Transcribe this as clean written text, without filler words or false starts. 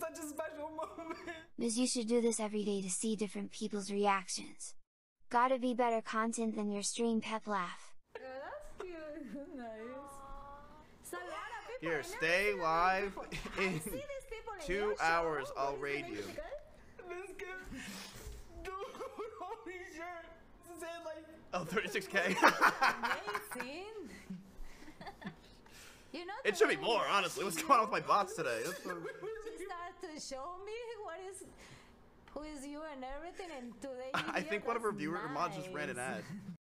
such a special moment. Miz, you should do this every day to see different people's reactions. Gotta be better content than your stream pep laugh. Yeah, that's cute. Nice. So a lot of people. Here, stay live in 2 hours. I'll raid you. Mizkif, dude, holy shit. This is like... Oh, 36K. Amazing. You know, It should be more, honestly. What's going on with my bots today? She started to show me who is you and everything, and today. I think one of her viewer mods just ran an ad.